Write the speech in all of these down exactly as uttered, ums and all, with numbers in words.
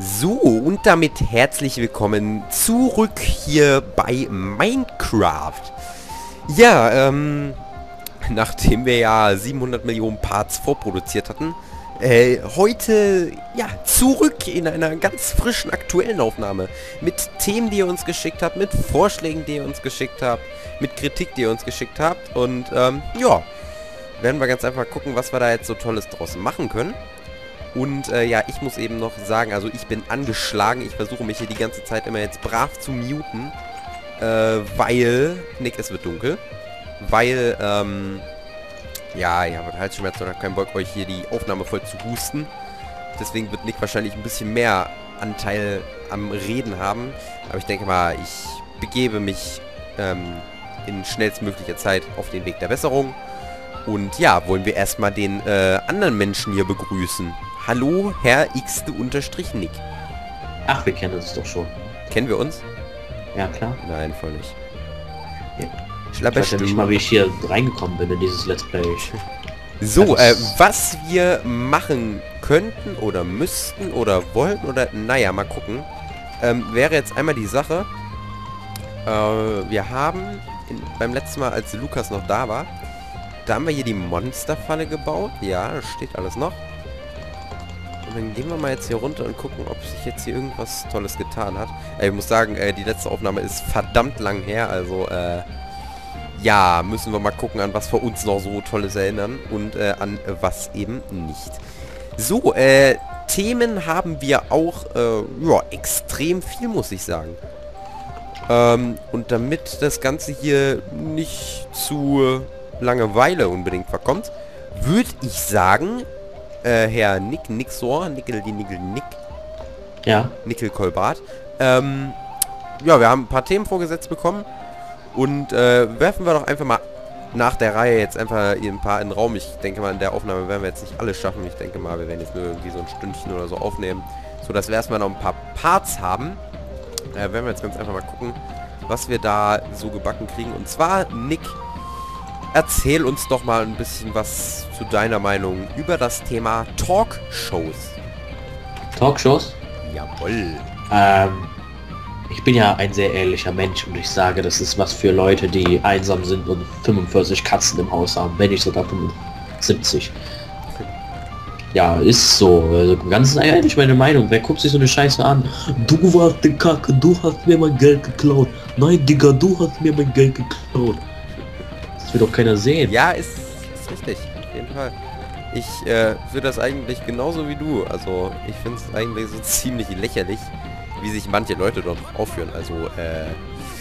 So, und damit herzlich willkommen zurück hier bei Minecraft. Ja, ähm, nachdem wir ja siebenhundert Millionen Parts vorproduziert hatten, äh, heute, ja, zurück in einer ganz frischen, aktuellen Aufnahme. Mit Themen, die ihr uns geschickt habt, mit Vorschlägen, die ihr uns geschickt habt, mit Kritik, die ihr uns geschickt habt. Und, ähm, ja, werden wir ganz einfach gucken, was wir da jetzt so Tolles draus machen können. Und äh, ja, ich muss eben noch sagen, also ich bin angeschlagen. Ich versuche mich hier die ganze Zeit immer jetzt brav zu muten. Äh, weil... Nick, es wird dunkel. Weil, ähm... ja, ich habe Halsschmerzen und habe keinen Bock, euch hier die Aufnahme voll zu husten. Deswegen wird Nick wahrscheinlich ein bisschen mehr Anteil am Reden haben. Aber ich denke mal, ich begebe mich ähm, in schnellstmöglicher Zeit auf den Weg der Besserung. Und ja, wollen wir erstmal den äh, anderen Menschen hier begrüßen. Hallo, Herr X-Nick. Ach, wir kennen uns doch schon. Kennen wir uns? Ja, klar. Nein, voll nicht. Ja. Ich weiß ja nicht mal, wie ich hier reingekommen bin in dieses Let's Play. So, äh, was wir machen könnten oder müssten oder wollten oder... Naja, mal gucken. Ähm, wäre jetzt einmal die Sache. Äh, wir haben in, beim letzten Mal, als Lukas noch da war, da haben wir hier die Monsterfalle gebaut. Ja, das steht alles noch. Und dann gehen wir mal jetzt hier runter und gucken, ob sich jetzt hier irgendwas Tolles getan hat. Äh, ich muss sagen, äh, die letzte Aufnahme ist verdammt lang her. Also, äh, ja, müssen wir mal gucken, an was wir uns noch so Tolles erinnern. Und äh, an äh, was eben nicht. So, äh, Themen haben wir auch, äh, ja, extrem viel, muss ich sagen. Ähm, und damit das Ganze hier nicht zu... Langeweile unbedingt verkommt, würde ich sagen, äh, Herr Nick, Nixor, Nickel, die Nickel, Nick, ja, Nickel Kolbart, ähm, ja, wir haben ein paar Themen vorgesetzt bekommen und äh, werfen wir doch einfach mal nach der Reihe jetzt einfach ein paar in den Raum. Ich denke mal, in der Aufnahme werden wir jetzt nicht alles schaffen. Ich denke mal, wir werden jetzt nur irgendwie so ein Stündchen oder so aufnehmen, so dass wir erstmal noch ein paar Parts haben. Äh, werden wir jetzt ganz einfach mal gucken, was wir da so gebacken kriegen. Und zwar, Nick, erzähl uns doch mal ein bisschen was zu deiner Meinung über das Thema Talkshows. Talkshows? Jawohl. Ähm, ich bin ja ein sehr ehrlicher Mensch und ich sage, das ist was für Leute, die einsam sind und fünfundvierzig Katzen im Haus haben, wenn nicht sogar fünfundsiebzig. Ja, ist so. Also, ganz ehrlich meine Meinung. Wer guckt sich so eine Scheiße an? Du warst die Kacke, du hast mir mein Geld geklaut. Nein, Digga, du hast mir mein Geld geklaut. Das will doch keiner sehen. Ja, ist, ist richtig. Auf jeden Fall. Ich äh, sehe das eigentlich genauso wie du. Also, ich finde es eigentlich so ziemlich lächerlich, wie sich manche Leute dort aufführen. Also, äh,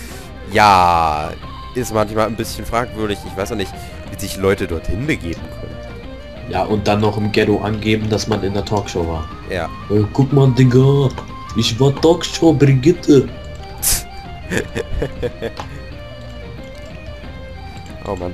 ja, ist manchmal ein bisschen fragwürdig. Ich weiß auch nicht, wie sich Leute dorthin begeben können. Ja, und dann noch im Ghetto angeben, dass man in der Talkshow war. Ja. Äh, guck mal, Digga, ich war Talkshow, Brigitte. Oh Mann.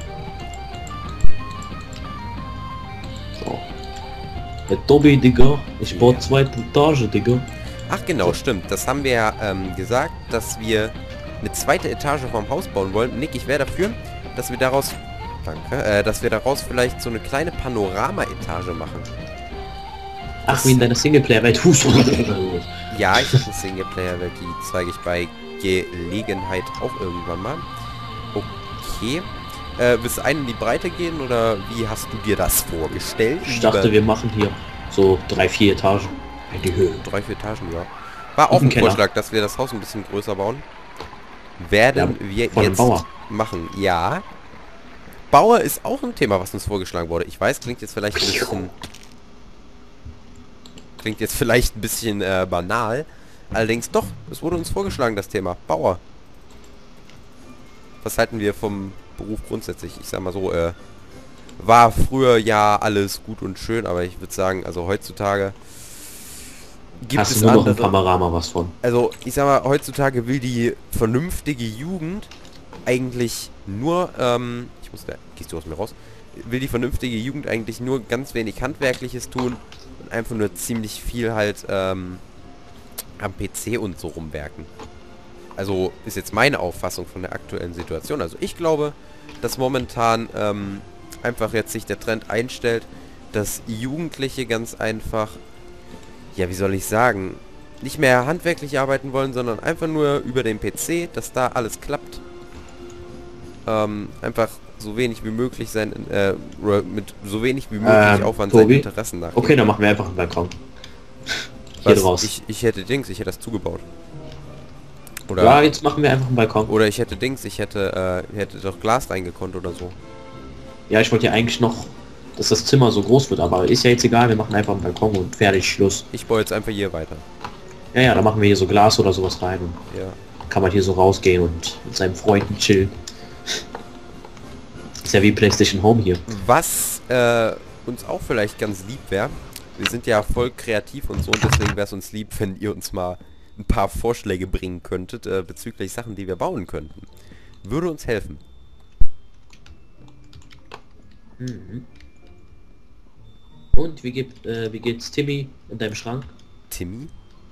So. Der Tobi, Digga, ich baue Ja. zweite Etage, Digga. Ach genau, stimmt. Das haben wir ja ähm, gesagt, dass wir eine zweite Etage vom Haus bauen wollen. Nick, ich wäre dafür, dass wir daraus... Danke. Äh, dass wir daraus vielleicht so eine kleine Panorama-Etage machen. Ach, Das- wie in deiner Singleplayer-Welt. Ja, ich habe eine Singleplayer-Welt, die zeige ich bei Gelegenheit auch irgendwann mal. Okay. Äh, willst du einen in die Breite gehen oder wie hast du dir das vorgestellt? Ich dachte, wir machen hier so drei, vier Etagen in die Höhe. Drei, vier Etagen, ja. War auch Auf dem ein Keller. Vorschlag, dass wir das Haus ein bisschen größer bauen. Werden Ja, wir von dem jetzt Bauer. machen. Ja. Bauer ist auch ein Thema, was uns vorgeschlagen wurde. Ich weiß, klingt jetzt vielleicht ein bisschen... Klingt jetzt vielleicht ein bisschen äh, banal. Allerdings doch, es wurde uns vorgeschlagen, das Thema. Bauer. Was halten wir vom Beruf grundsätzlich? Ich sag mal so, äh, war früher ja alles gut und schön, aber ich würde sagen, also heutzutage gibt Hast es du nur noch ein andere... Panorama was von? Also, ich sag mal, heutzutage will die vernünftige Jugend eigentlich nur, ähm, ich muss da, gehst du aus mir raus, will die vernünftige Jugend eigentlich nur ganz wenig Handwerkliches tun und einfach nur ziemlich viel halt, ähm, am P C und so rumwerken. Also, ist jetzt meine Auffassung von der aktuellen Situation. Also, ich glaube, dass momentan, ähm, einfach jetzt sich der Trend einstellt, dass Jugendliche ganz einfach ja, wie soll ich sagen, nicht mehr handwerklich arbeiten wollen, sondern einfach nur über den P C, dass da alles klappt. Ähm, einfach so wenig wie möglich sein, äh, oder mit so wenig wie möglich Ähm, Aufwand Tobi? seinen Interessen nachgehen. Okay, dann machen wir einfach einen Balkon. Hier Was? draus. Ich, ich hätte Dings, ich hätte das zugebaut. Oder, Ja, jetzt machen wir einfach einen Balkon. oder ich hätte Dings, ich hätte, äh, hätte doch Glas reingekonnt oder so. Ja, ich wollte ja eigentlich noch, dass das Zimmer so groß wird, aber ist ja jetzt egal, wir machen einfach einen Balkon und fertig, Schluss. Ich baue jetzt einfach hier weiter. Ja, ja, dann machen wir hier so Glas oder sowas rein und Ja. kann man hier so rausgehen und mit seinen Freunden chillen. Ist ja wie PlayStation Home hier. Was äh, uns auch vielleicht ganz lieb wäre, wir sind ja voll kreativ und so, und deswegen wäre es uns lieb, wenn ihr uns mal ein paar Vorschläge bringen könntet äh, bezüglich Sachen, die wir bauen könnten. Würde uns helfen. Mhm. Und wie geht, äh, wie geht's Timmy in deinem Schrank? Timmy?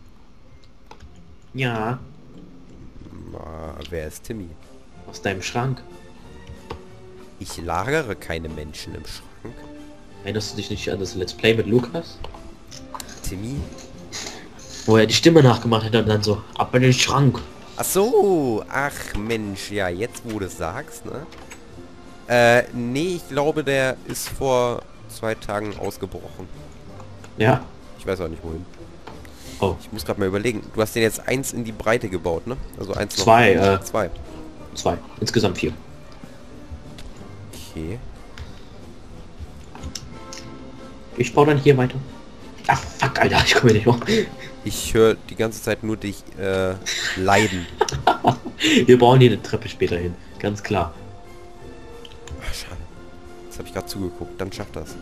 Ja, Na, wer ist Timmy? aus deinem Schrank. Ich lagere keine Menschen im Schrank. Erinnerst du dich nicht an das Let's Play mit Lukas? Timmy? Wo er die Stimme nachgemacht hat und dann so, ab in den Schrank. Ach so, ach Mensch, ja, jetzt wo du es sagst, ne? Äh, nee, ich glaube, der ist vor zwei Tagen ausgebrochen. Ja. Ich weiß auch nicht wohin. Oh. Ich muss gerade mal überlegen. Du hast den jetzt eins in die Breite gebaut, ne? Also eins noch. Zwei, äh, Zwei. zwei. Insgesamt vier. Okay. Ich baue dann hier weiter. Ach fuck, Alter, ich komme hier nicht hoch. Ich höre die ganze Zeit nur dich äh, leiden. Wir bauen hier eine Treppe später hin. Ganz klar. Ach, schade. Jetzt habe ich gerade zugeguckt. Dann schafft das.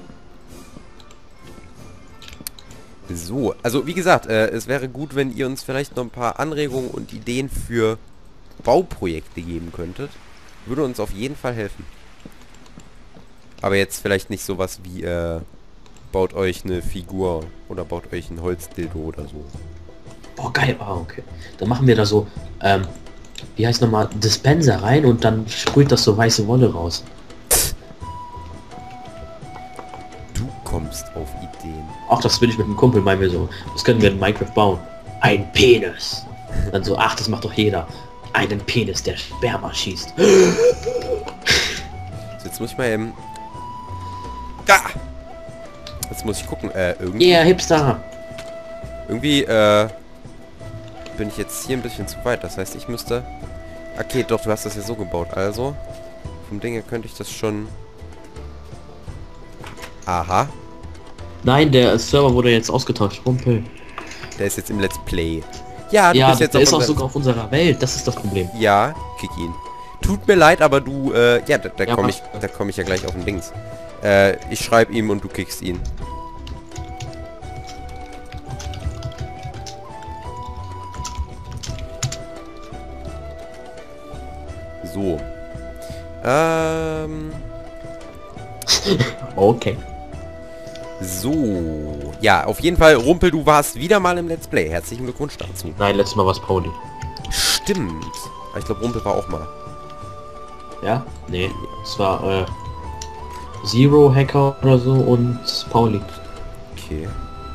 So, also wie gesagt, äh, es wäre gut, wenn ihr uns vielleicht noch ein paar Anregungen und Ideen für Bauprojekte geben könntet. Würde uns auf jeden Fall helfen. Aber jetzt vielleicht nicht sowas wie, äh, baut euch eine Figur oder baut euch ein Holzdildo oder so. Boah, geil. Ah, okay. Dann machen wir da so, ähm, wie heißt nochmal, Dispenser rein und dann sprüht das so weiße Wolle raus. Du kommst auf Ideen. Ach, das will ich mit einem Kumpel, meinen wir so. Das können wir in Minecraft bauen. Ein Penis. Dann so, ach, das macht doch jeder. Einen Penis, der Sperma schießt. So, jetzt muss ich mal eben... Da! Jetzt muss ich gucken, äh, irgendwie... Yeah, Hipster. Irgendwie, äh... bin ich jetzt hier ein bisschen zu weit. Das heißt, ich müsste... Okay, doch, du hast das ja so gebaut. Also, vom Ding her könnte ich das schon... Aha. Nein, der Server wurde jetzt ausgetauscht. Rumpel. Der ist jetzt im Let's Play. Ja, du Ja, bist jetzt der auf ist auch unser- sogar auf unserer Welt. Das ist das Problem. Ja, kick ihn. Tut mir leid, aber du, äh, ja, da, da Ja, komme ich, passt. da komme ich ja gleich auf den Dings. Äh, ich schreibe ihm und du kickst ihn. So. Ähm, Okay. so. Ja, auf jeden Fall, Rumpel, du warst wieder mal im Let's Play. Herzlichen Glückwunsch dazu. Nein, letztes Mal war es Pauli. Stimmt. Aber ich glaube, Rumpel war auch mal. Ja? Nee. Es war, äh, Zero Hacker oder so und Pauli. Okay.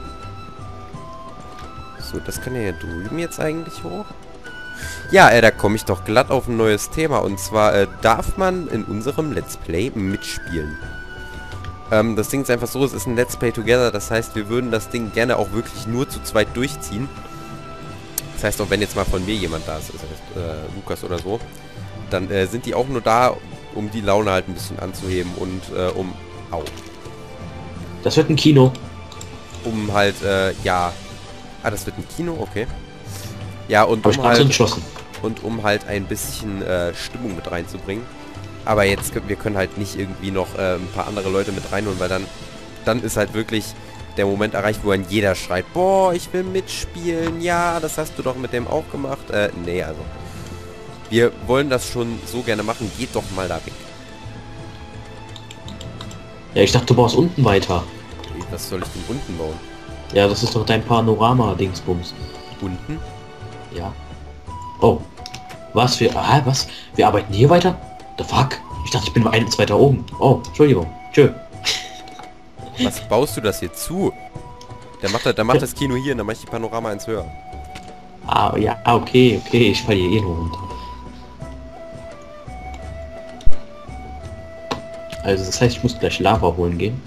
So, das kann ja hier drüben jetzt eigentlich hoch. Ja, äh, da komme ich doch glatt auf ein neues Thema. Und zwar äh, darf man in unserem Let's Play mitspielen. Ähm, das Ding ist einfach so, es ist ein Let's Play Together. Das heißt, wir würden das Ding gerne auch wirklich nur zu zweit durchziehen. Das heißt, auch wenn jetzt mal von mir jemand da ist, das heißt, äh, Lukas oder so, dann äh, sind die auch nur da, um die Laune halt ein bisschen anzuheben und äh, um... Au. Das wird ein Kino. Um halt, äh, ja... Ah, das wird ein Kino, okay. Ja, und Hab ich um gerade so halt, entschlossen. und um halt ein bisschen äh, Stimmung mit reinzubringen. Aber jetzt, wir können halt nicht irgendwie noch äh, ein paar andere Leute mit reinholen, weil dann, dann ist halt wirklich der Moment erreicht, wo dann jeder schreit, boah, ich will mitspielen, ja, das hast du doch mit dem auch gemacht. Äh, nee, also. Wir wollen das schon so gerne machen, geht doch mal da weg. Ja, ich dachte, du baust unten weiter. Ey, was soll ich denn unten bauen? Ja, das ist doch dein Panorama-Dingsbums. Unten? Ja. Oh. Was? Wir... Ah, was? Wir arbeiten hier weiter? The fuck? Ich dachte, ich bin eins weiter oben. Oh, Entschuldigung. Tschö. Was baust du das hier zu? Der macht, das, der macht das Kino hier und dann mache ich die Panorama eins höher. Ah, ja, okay, okay, ich falle hier eh nur runter. Also das heißt, ich muss gleich Lava holen gehen.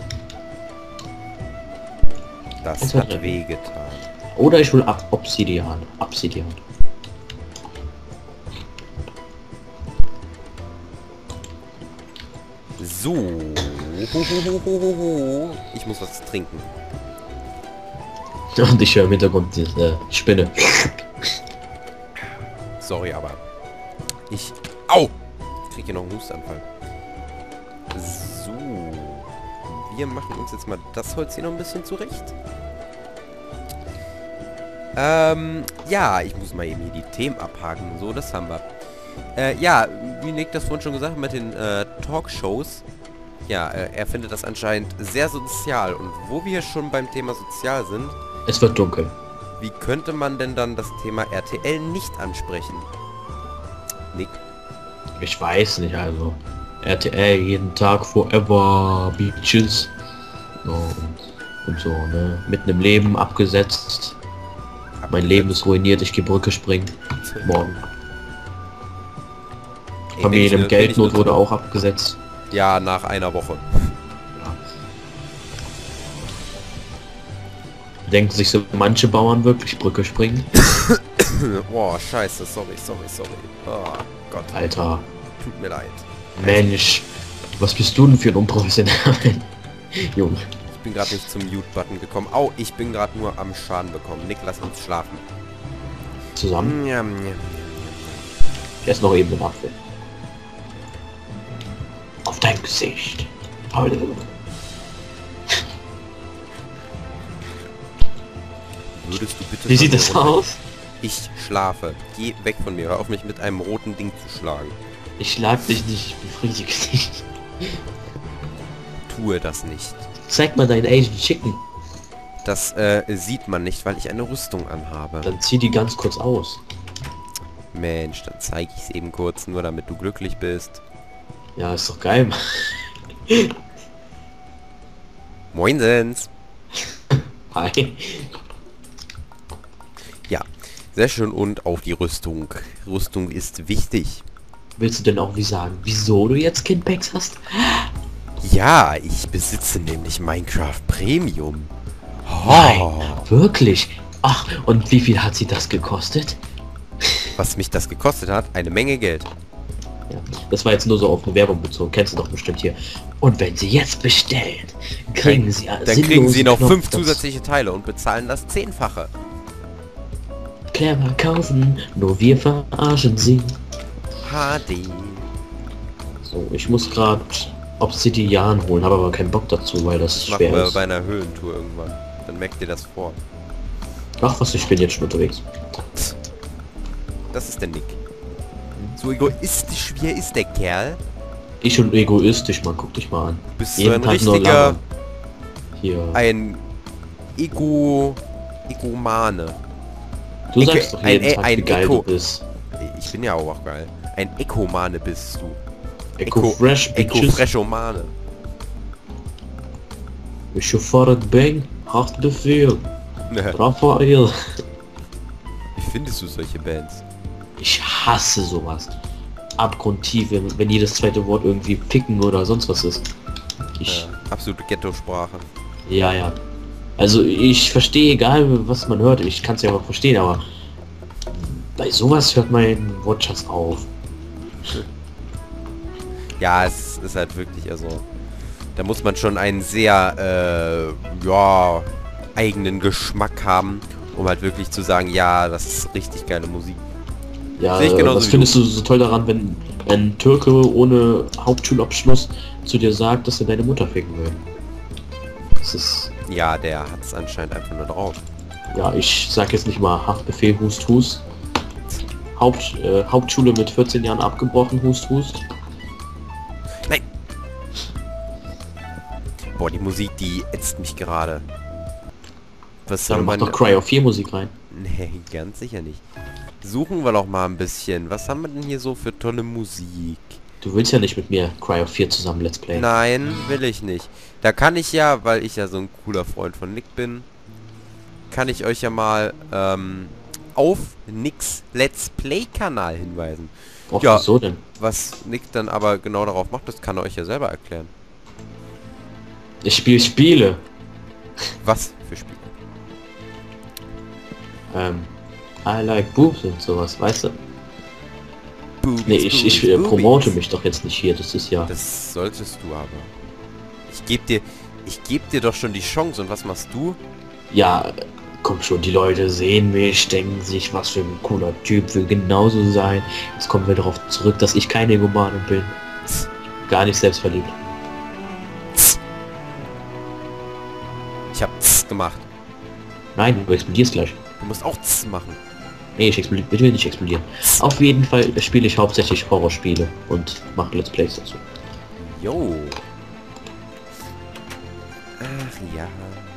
Das Das hat hat- wehgetan. Oder ich hole ab Obsidian. Obsidian. So. Ich muss was trinken. Und ich höre im Hintergrund diese Spinne. Sorry, aber ich... Au! Ich krieg hier noch einen Hustanfall. So. Wir machen uns jetzt mal das Holz hier noch ein bisschen zurecht. Ähm, ja, ich muss mal eben hier die Themen abhaken. So, das haben wir. Äh, ja, wie Nick das vorhin schon gesagt hat mit den äh, Talkshows. Ja, äh, er findet das anscheinend sehr sozial. Und wo wir schon beim Thema sozial sind, Es wird dunkel. wie könnte man denn dann das Thema R T L nicht ansprechen? Nick? Ich weiß nicht, also. R T L jeden Tag forever Beaches. So, und, und so, ne? Mitten im Leben abgesetzt. Mein Leben ist ruiniert, ich gehe Brücke springen. Morgen. Ey, Familie bin im ich- bin ich Geldnot nur- wurde auch abgesetzt. Ja, nach einer Woche. Denken sich so manche Bauern wirklich Brücke springen? Boah, scheiße, sorry, sorry, sorry. Oh Gott, Alter, tut mir leid. Mensch, was bist du denn für ein unprofessioneller Junge? Ich bin gerade nicht zum Mute-Button gekommen. Au, ich bin gerade nur am Schaden bekommen. Nick, lass uns schlafen. Zusammen? Njam, njam, njam. Ich esse noch eben den Apfel. Auf dein Gesicht. Alter. Würdest du bitte... Wie von sieht mir das runter- aus? Ich schlafe. Geh weg von mir. Hör auf, mich mit einem roten Ding zu schlagen. Ich schlag dich nicht, ich befriedige dich. Tue das nicht. Zeig mal deinen Asian Chicken. Das äh, sieht man nicht, weil ich eine Rüstung anhabe. Dann zieh die ganz kurz aus. Mensch, dann zeige ich es eben kurz, nur damit du glücklich bist. Ja, ist doch geil. Moinsens. Hi. Ja, sehr schön. Und auch die Rüstung. Rüstung ist wichtig. Willst du denn auch wie sagen, wieso du jetzt Kindpacks hast? Ja, ich besitze nämlich Minecraft Premium. Nein, Oh, wirklich? Ach, und wie viel hat sie das gekostet? was mich das gekostet hat, eine Menge Geld. Ja, das war jetzt nur so auf eine Werbung bezogen, kennst du doch bestimmt hier. Und wenn sie jetzt bestellen, kriegen sie Dann kriegen sinnlosen sie noch Knopf- fünf zusätzliche Teile und bezahlen das Zehnfache. Clever kaufen, nur wir verarschen sie. H D. So, ich muss gerade Obsidian holen, habe aber keinen Bock dazu, weil das Das machen wir schwer ist. bei einer Höhlentour irgendwann. Dann merkt ihr das vor. Ach was, ich bin jetzt schon unterwegs. Das ist der Nick. So egoistisch wie er ist, der Kerl. Ich und egoistisch, man, guck dich mal an. Du bist so Jeden ein Tag nur richtiger, labern. Hier. ein Ego, Egomane. Du Eko- sagst doch ein- jeden ein- Tag, ein wie geil Eco- du bist. Ich bin ja auch geil. Ein Ekomane bist du. Eco Fresh, Eco Bitches. Freshomane. Ich sofort Bang, Haftbefehl, Raphael. Wie findest du solche Bands? Ich hasse sowas. Abgrundtief, wenn, wenn jedes zweite Wort irgendwie picken oder sonst was ist. Ich, Ja, absolute Ghetto-Sprache. ja, ja. Also ich verstehe, egal was man hört, ich kann es ja auch verstehen, aber bei sowas hört mein Wortschatz auf. Ja, es ist halt wirklich, also... Da muss man schon einen sehr, äh, ja, eigenen Geschmack haben, um halt wirklich zu sagen, ja, das ist richtig geile Musik. Ja, Sehe ich äh, genauso was wie findest du so toll daran, wenn ein Türke ohne Hauptschulabschluss zu dir sagt, dass er deine Mutter ficken will? Das ist, Ja, der hat es anscheinend einfach nur drauf. ja, ich sag jetzt nicht mal Haftbefehl, Hust, Hust. Haupt, äh, Hauptschule mit vierzehn Jahren abgebrochen, Hust, Hust. Nein! Boah, die Musik, die ätzt mich gerade. Was Dann haben mach wir doch denn? Cry of vier Musik rein. Nee, ganz sicher nicht. Suchen wir doch mal ein bisschen. Was haben wir denn hier so für tolle Musik? Du willst ja nicht mit mir Cry of vier zusammen Let's Play. Nein, will ich nicht. Da kann ich ja, weil ich ja so ein cooler Freund von Nick bin, kann ich euch ja mal ähm, auf Nix Let's Play Kanal hinweisen. Och, Ja, wieso denn? was Nick dann aber genau darauf macht, das kann er euch ja selber erklären. Ich spiele Spiele. Was für Spiele? Ähm, I like boobs und sowas, weißt du? Boobies, Nee, ich, ich Boobies, äh, Boobies. promote mich doch jetzt nicht hier, das ist ja... Das solltest du aber. Ich geb dir, ich geb dir doch schon die Chance und was machst du? Ja, komm schon, die Leute sehen mich, denken sich, was für ein cooler Typ, will genauso sein. Jetzt kommen wir darauf zurück, dass ich keine Egomane bin. Gar nicht selbstverliebt. Ich hab Z gemacht. Nein, du explodierst gleich. Du musst auch Z machen. Nee, ich, explodiere, ich will nicht explodieren. Auf jeden Fall spiele ich hauptsächlich Horrorspiele und mache Let's Plays dazu. Jo. Ach ja.